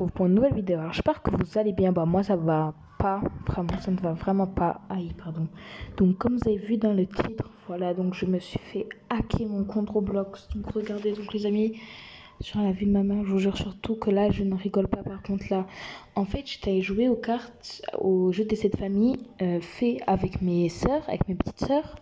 retrouve pour une nouvelle vidéo. Alors j'espère que vous allez bien. Bah moi ça va pas, vraiment ça ne va vraiment pas. Aïe pardon. Donc comme vous avez vu dans le titre, voilà, donc je me suis fait hacker mon compte Roblox. Donc regardez donc les amis, sur la vie de ma mère, je vous jure surtout que là je ne rigole pas. Par contre là, en fait j'étais jouer aux cartes, au jeu Décès de famille fait avec mes sœurs, avec mes petites sœurs.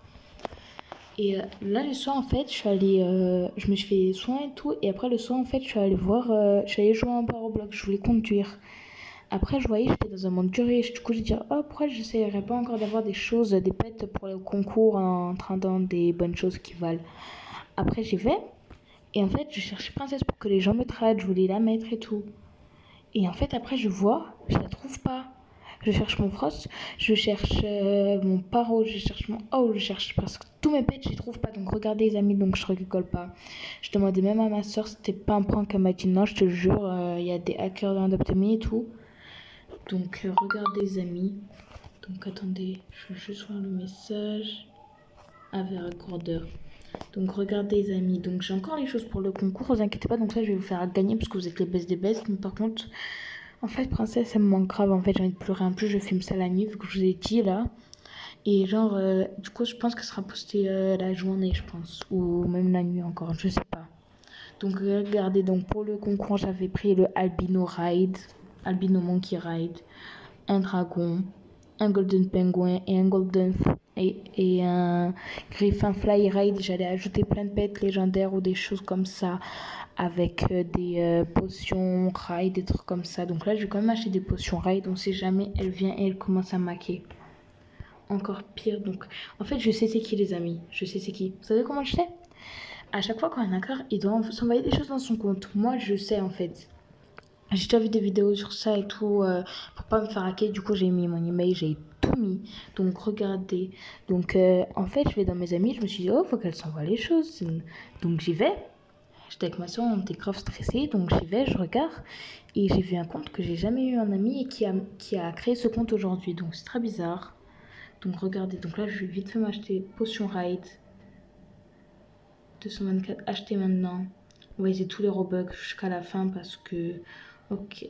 Et là le soir en fait je suis allée, je me suis fait soin et tout, et après le soir en fait je suis allée voir, je suis allée jouer un peu à Roblox, je voulais conduire. Après je voyais j'étais dans un monde dur et du coup j'ai dit oh pourquoi j'essayerais pas encore d'avoir des choses, des pets pour le concours en train dans des bonnes choses qui valent. Après j'y vais et en fait je cherchais princesse pour que les gens me traitent, je voulais la mettre et tout. Et en fait après je vois, je la trouve pas. Je cherche mon Frost, je cherche mon Paro, je cherche mon Owl, je cherche presque tous mes pets, je les trouve pas. Donc regardez les amis, donc je rigole pas. Je demandais même à ma soeur, c'était pas un prank, elle m'a dit non, je te jure, il y a des hackers dans Adopt Me et tout. Donc regardez les amis. Donc attendez, je vais juste voir le message. Avec recorder. Donc regardez les amis, donc j'ai encore les choses pour le concours, vous inquiétez pas, donc ça je vais vous faire gagner parce que vous êtes les best des best. Mais par contre, en fait princesse elle me manque grave, en fait j'ai envie de pleurer un peu, je filme ça la nuit vu que je vous ai dit là. Et genre du coup je pense que ça sera posté la journée je pense, ou même la nuit encore, je sais pas. Donc regardez, donc pour le concours j'avais pris le Albino Ride, Albino Monkey Ride, un dragon, un golden penguin et un golden et un griffin fly ride. J'allais ajouter plein de pets légendaires ou des choses comme ça avec des potions ride, des trucs comme ça. Donc là je vais quand même acheter des potions ride, on sait jamais, elle vient et elle commence à maquer. Encore pire. Donc en fait je sais c'est qui les amis, je sais c'est qui. Vous savez comment je sais? À chaque fois qu'un hacker il doit s'envoyer des choses dans son compte, moi je sais en fait. J'ai déjà vu des vidéos sur ça et tout, pour pas me faire hacker, du coup j'ai mis mon email, j'ai tout mis. Donc regardez, donc en fait je vais dans mes amis, je me suis dit oh faut qu'elle s'envoie les choses. Donc j'y vais, j'étais avec ma soeur, on était grave stressés, donc j'y vais, je regarde. Et j'ai vu un compte que j'ai jamais eu un ami et qui a créé ce compte aujourd'hui, donc c'est très bizarre. Donc regardez, donc là je vais vite fait m'acheter Potion Ride, 224, acheter maintenant. On va essayer tous les Robux jusqu'à la fin parce que... Ok.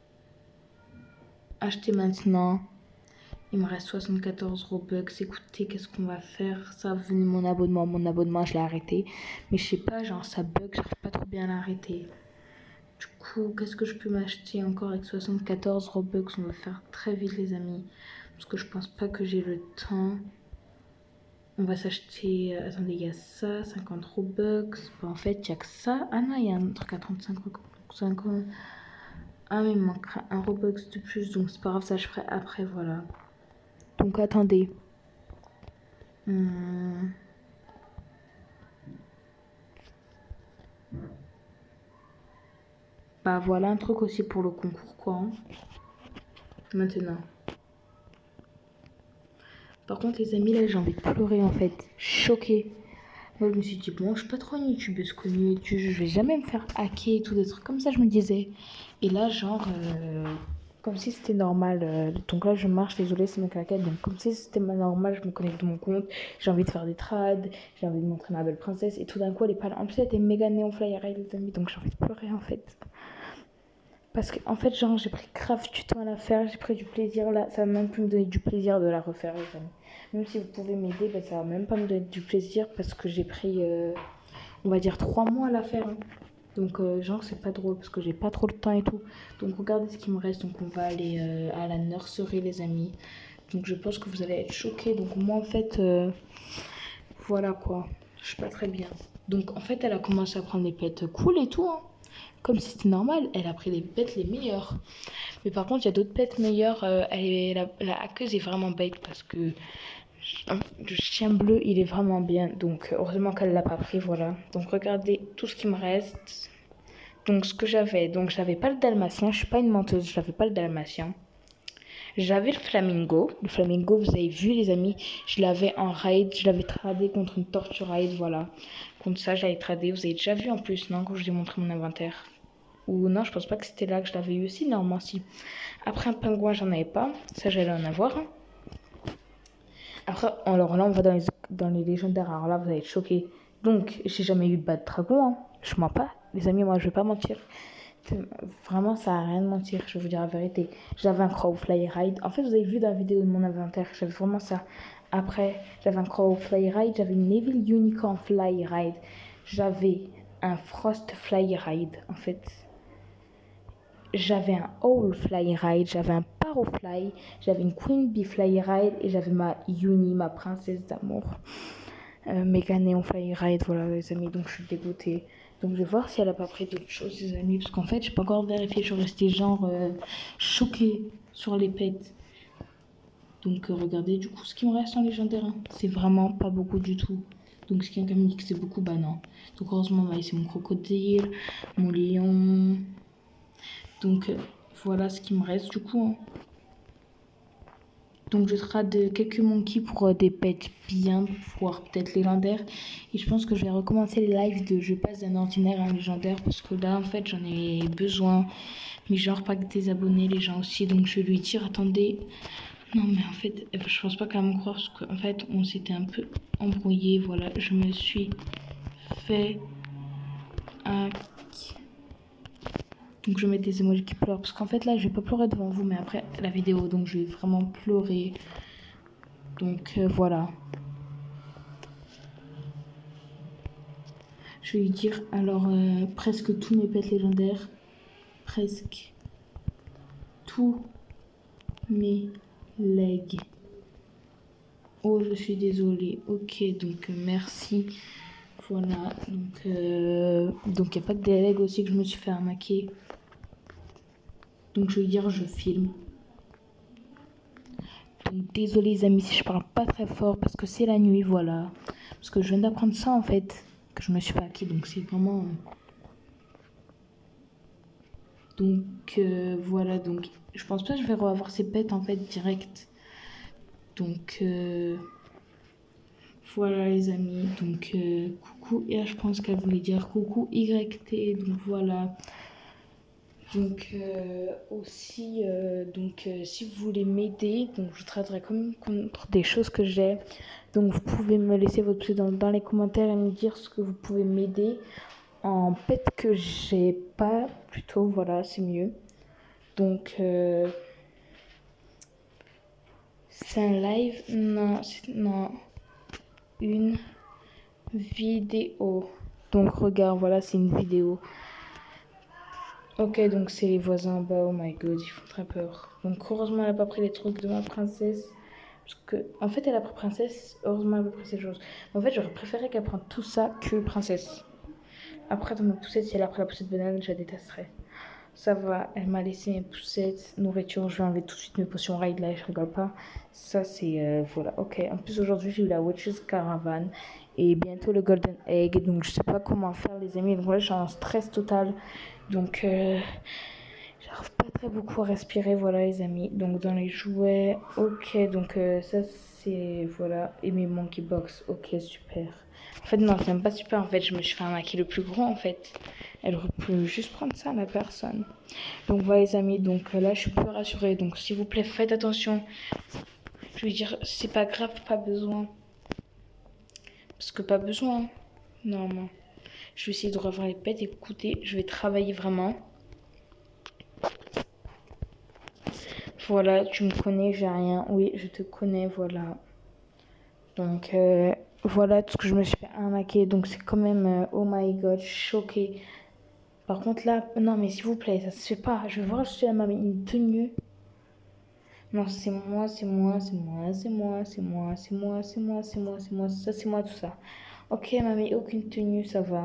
Acheter maintenant. Il me reste 74 Robux. Écoutez, qu'est-ce qu'on va faire? Ça a venu mon abonnement. Mon abonnement, je l'ai arrêté. Mais je sais pas, genre ça bug, j'arrive pas trop bien à l'arrêter. Du coup, qu'est-ce que je peux m'acheter encore avec 74 Robux? On va faire très vite les amis. Parce que je pense pas que j'ai le temps. On va s'acheter... attendez, il y a ça, 50 Robux. Bon, en fait, il n'y a que ça. Ah non, il y a un truc à 35 Robux. 50... Ah mais il me manquera un Robux de plus, donc c'est pas grave, ça je ferai après, voilà. Donc attendez. Bah voilà un truc aussi pour le concours quoi. Hein. Maintenant. Par contre les amis là j'ai envie de pleurer en fait. Choquée. Moi je me suis dit bon je suis pas trop une youtubeuse connue et tout, je vais jamais me faire hacker et tout, des trucs comme ça je me disais. Et là genre... comme si c'était normal. Donc là, je marche, désolé, c'est mon claquette. Donc, comme si c'était normal, je me connecte de mon compte. J'ai envie de faire des trades, j'ai envie de montrer ma belle princesse. Et tout d'un coup, elle est pas là. En plus, elle était méga néon flyer, les amis. Donc, j'ai envie de pleurer en fait. Parce que, en fait, genre, j'ai pris grave du temps à la faire. J'ai pris du plaisir là. Ça va même plus me donner du plaisir de la refaire, les amis. Même si vous pouvez m'aider, ben, ça va même pas me donner du plaisir. Parce que j'ai pris, on va dire, 3 mois à la faire. Hein. Donc genre c'est pas drôle parce que j'ai pas trop le temps et tout. Donc regardez ce qui me reste. Donc on va aller à la nurserie les amis. Donc je pense que vous allez être choqués. Donc moi en fait voilà quoi. Je suis pas très bien. Donc en fait elle a commencé à prendre des pets cool et tout. Hein. Comme si c'était normal. Elle a pris les pets les meilleurs. Mais par contre il y a d'autres pets meilleurs. La hackeuse est vraiment bête parce que le chien bleu il est vraiment bien, donc heureusement qu'elle l'a pas pris, voilà. Donc regardez tout ce qui me reste. Donc ce que j'avais, donc j'avais pas le dalmatien, je suis pas une menteuse, j'avais pas le dalmatien. J'avais le flamingo vous avez vu les amis, je l'avais en raid, je l'avais tradé contre une tortue raid, voilà. Contre ça j'avais tradé, vous avez déjà vu en plus, non, quand je vous ai montré mon inventaire. Ou non, je pense pas que c'était là que je l'avais eu aussi, normalement si. Après un pingouin j'en avais pas, ça j'allais en avoir. Hein. Après, alors là, on va dans les légendaires. Alors là, vous allez être choqués. Donc, j'ai jamais eu de bas de dragon. Hein. Je mens pas. Les amis, moi, je vais pas mentir. Vraiment, ça a rien de mentir, je vais vous dire la vérité. J'avais un Crow Fly Ride. En fait, vous avez vu dans la vidéo de mon inventaire, j'avais vraiment ça. Après, j'avais un Crow Fly Ride, j'avais une Evil Unicorn Fly Ride, j'avais un Frost Fly Ride, en fait. J'avais un Owl Fly Ride, j'avais un Paro Fly, j'avais une Queen Bee Fly Ride et j'avais ma Uni, ma princesse d'amour. Méga Néon Fly Ride, voilà les amis, donc je suis dégoûtée. Donc je vais voir si elle a pas pris d'autres choses les amis, parce qu'en fait j'ai pas encore vérifié, je suis restée genre choquée sur les pets. Donc regardez du coup ce qui me reste en légendaire, hein. C'est vraiment pas beaucoup du tout. Donc si quelqu'un me dit que c'est beaucoup, bah non. Donc heureusement bah, c'est mon crocodile, mon lion. Donc voilà ce qui me reste du coup, hein. Donc je trade quelques monkeys pour des pets bien, voire peut-être légendaires. Et je pense que je vais recommencer les lives de je passe d'un ordinaire à un légendaire. Parce que là en fait j'en ai besoin. Mais genre pas que des abonnés, les gens aussi. Donc je vais lui dire attendez. Non mais en fait je pense pas qu'elle va me croire. Parce qu'en fait on s'était un peu embrouillé. Voilà, je me suis fait hack. Donc je vais mettre des emojis qui pleurent. Parce qu'en fait là je vais pas pleurer devant vous. Mais après la vidéo donc je vais vraiment pleurer. Donc voilà. Je vais lui dire alors presque tous mes pets légendaires. Presque tous mes legs. Oh je suis désolée. Ok donc merci. Voilà donc il n'y a pas que des legs aussi que je me suis fait arnaquer. Donc je vais lui dire je filme. Donc désolé les amis si je parle pas très fort parce que c'est la nuit voilà. Parce que je viens d'apprendre ça en fait. Que je me suis fait hacker donc c'est vraiment... Donc voilà, donc je pense pas que je vais revoir ces pets en fait direct. Donc voilà les amis, donc coucou, et là je pense qu'elle voulait dire coucou YT, donc voilà. Donc aussi, si vous voulez m'aider, donc je traiterai comme contre des choses que j'ai. Donc vous pouvez me laisser votre pseudo dans les commentaires et me dire ce que vous pouvez m'aider en pet que j'ai pas, plutôt, voilà, c'est mieux. Donc c'est un live, non, une vidéo. Donc regarde, voilà, c'est une vidéo. Ok, donc c'est les voisins en bas, oh my god, ils font très peur. Donc heureusement elle a pas pris les trucs de ma princesse. Parce que, en fait elle a pris princesse, heureusement elle a pas pris ces choses. En fait j'aurais préféré qu'elle prenne tout ça que princesse. Après dans ma poussette, si elle a pris la poussette banane, je la détesterais. Ça va, elle m'a laissé mes poussettes, nourriture, je vais enlever tout de suite mes potions ride là, je rigole pas. Ça c'est, voilà, ok. En plus aujourd'hui j'ai eu la Witch's Caravan et bientôt le Golden Egg, donc je sais pas comment faire les amis. Donc là j'ai un stress total, donc j'arrive pas très beaucoup à respirer, voilà les amis. Donc dans les jouets, ok, donc ça c'est, voilà, et mes Monkey Box, ok super. En fait non, c'est même pas super, en fait je me suis fait un maquis le plus grand en fait. Elle aurait pu juste prendre ça, la personne. Donc voilà les amis, donc là je suis plus rassurée. Donc s'il vous plaît, faites attention. Je veux dire, c'est pas grave, pas besoin. Parce que pas besoin. Non, non. Je vais essayer de revoir les pets. Écoutez, je vais travailler vraiment. Voilà, tu me connais, j'ai rien. Oui, je te connais, voilà. Donc voilà tout ce que je me suis fait arnaquer. Donc c'est quand même, oh my god, choquée. Par contre là, non mais s'il vous plaît, ça se fait pas. Je vais voir si elle m'a mis une tenue. Non, c'est moi, c'est moi, c'est moi, c'est moi, c'est moi, c'est moi, c'est moi, c'est moi, c'est moi, ça c'est moi tout ça. Ok, elle m'a mis aucune tenue, ça va.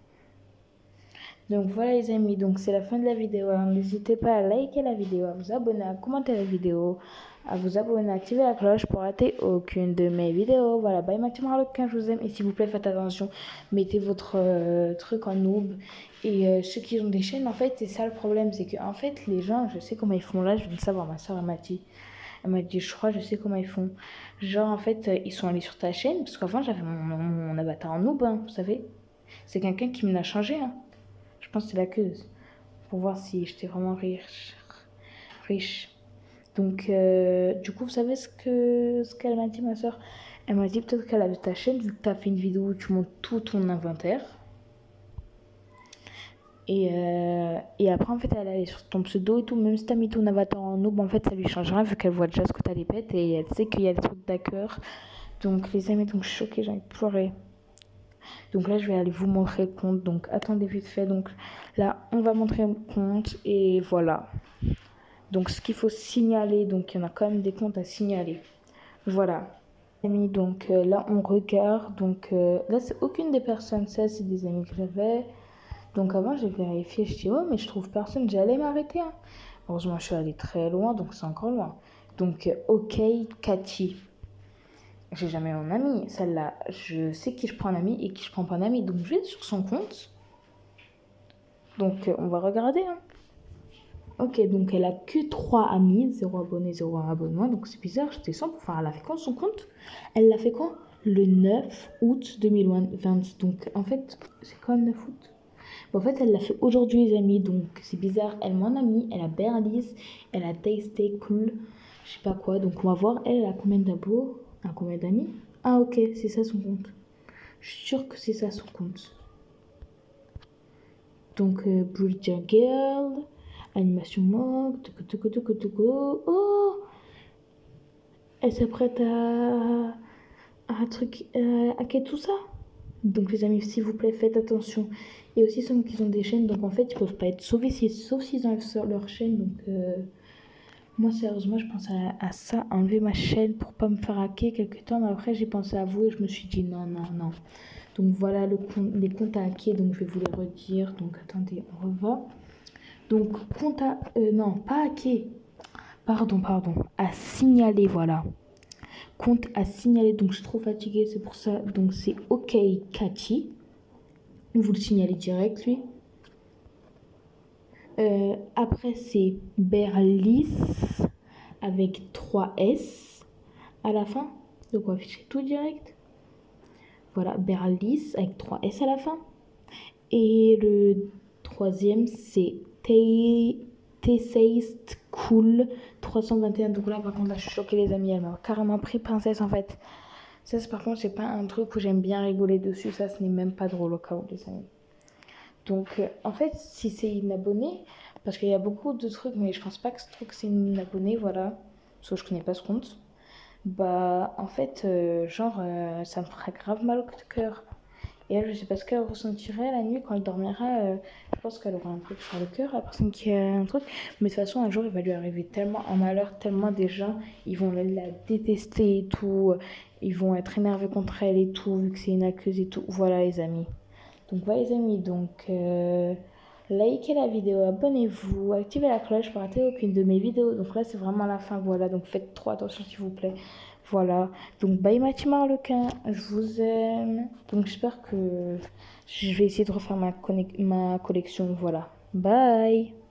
Donc voilà les amis, donc c'est la fin de la vidéo. Alors, n'hésitez pas à liker la vidéo, à vous abonner, à commenter la vidéo, à vous abonner, à activer la cloche pour rater aucune de mes vidéos. Voilà, bye Maxime Harlequin, je vous aime. Et s'il vous plaît, faites attention, mettez votre truc en noob. Et ceux qui ont des chaînes, en fait, c'est ça le problème, c'est que en fait, les gens, je sais comment ils font là, je viens de savoir, ma soeur elle m'a dit, je crois, je sais comment ils font. Genre, en fait, ils sont allés sur ta chaîne, parce qu'avant, j'avais mon avatar en noob, hein, vous savez. C'est quelqu'un qui me l'a changé, hein. Je pense que c'est la queuse. Pour voir si j'étais vraiment riche. Donc, du coup, vous savez ce qu'elle m'a dit, ma soeur? Elle m'a dit peut-être qu'elle a vu ta chaîne, vu que tu as fait une vidéo où tu montres tout ton inventaire. Et après, en fait, elle allait sur ton pseudo et tout. Même si t'as mis ton avatar en noob, en fait, ça lui change rien vu qu'elle voit déjà ce que t'as les pets et elle sait qu'il y a des trucs d'hacker. Donc, les amis, donc je suis choquée, j'ai envie de pleurer. Donc là, je vais aller vous montrer le compte. Donc, attendez vite fait. Donc là, on va montrer le compte et voilà. Donc, ce qu'il faut signaler, donc il y en a quand même des comptes à signaler. Voilà. Amis, donc là, on regarde. Donc là, c'est aucune des personnes, ça, c'est des amis que j'avais. Donc avant, j'ai vérifié, je dis, oh, mais je trouve personne, j'allais m'arrêter. Hein. Heureusement, je suis allée très loin, donc c'est encore loin. Donc, ok, Cathy. J'ai jamais en ami. Celle-là, je sais qui je prends en ami et qui je prends pas en ami. Donc, je vais sur son compte. Donc, on va regarder. Hein. Ok, donc elle a que 3 amis, 0 abonnés, 0 abonnement. Donc, c'est bizarre, je descends pour faire. Elle a fait quand son compte? Elle l'a fait quand? Le 9 août 2020. Donc, en fait, c'est quand le 9 août. En fait, elle l'a fait aujourd'hui, les amis. Donc, c'est bizarre. Elle, mon amie, elle a Berlice, elle a Tasty Cool, je sais pas quoi. Donc, on va voir. Elle a combien d'abos? À combien d'amis? Ah, ok, c'est ça son compte. Je suis sûre que c'est ça son compte. Donc, Bridger Girl, animation mode, oh! Elle s'apprête à un truc, hacker tout ça. Donc les amis, s'il vous plaît, faites attention. Et aussi ceux qui ont des chaînes, donc en fait, ils peuvent pas être sauvés sauf s'ils enlèvent leur chaîne. Donc moi, sérieusement, je pense à ça, enlever ma chaîne pour pas me faire hacker quelque temps. Mais après, j'ai pensé à vous et je me suis dit non, non, non. Donc voilà les comptes à hacker, donc je vais vous les redire. Donc attendez, on revoit. Donc compte à... non, pas hacker. Pardon, à signaler, voilà. Compte à signaler, donc je suis trop fatiguée, c'est pour ça. Donc c'est OK Cathy. Vous le signalez direct, lui. Après, c'est Berlice avec 3 S à la fin. Donc, on va afficher tout direct. Voilà, Berlice avec 3 S à la fin. Et le troisième, c'est Taste Cool 321. Donc là, par contre, là, je suis choquée, les amis. Elle m'a carrément pris princesse, en fait. Ça, par contre, c'est pas un truc où j'aime bien rigoler dessus. Ça, ce n'est même pas drôle au cas où, les amis. Donc, en fait, si c'est une abonnée, parce qu'il y a beaucoup de trucs, mais je pense pas que ce truc c'est une abonnée, voilà, parce que je connais pas ce compte, bah, en fait, ça me ferait grave mal au cœur. Et elle, je sais pas ce qu'elle ressentirait la nuit quand elle dormira. Je pense qu'elle aura un truc sur le cœur, la personne qui a un truc. Mais de toute façon, un jour, il va lui arriver tellement un malheur, tellement des gens, ils vont la détester et tout. Ils vont être énervés contre elle et tout, vu que c'est une accuse et tout. Voilà, les amis. Donc voilà les amis, donc likez la vidéo, abonnez-vous, activez la cloche pour rater aucune de mes vidéos. Donc là c'est vraiment la fin, voilà, donc faites trop attention s'il vous plaît. Voilà, donc bye ma team Arlequin, je vous aime. Donc j'espère que je vais essayer de refaire ma collection, voilà. Bye.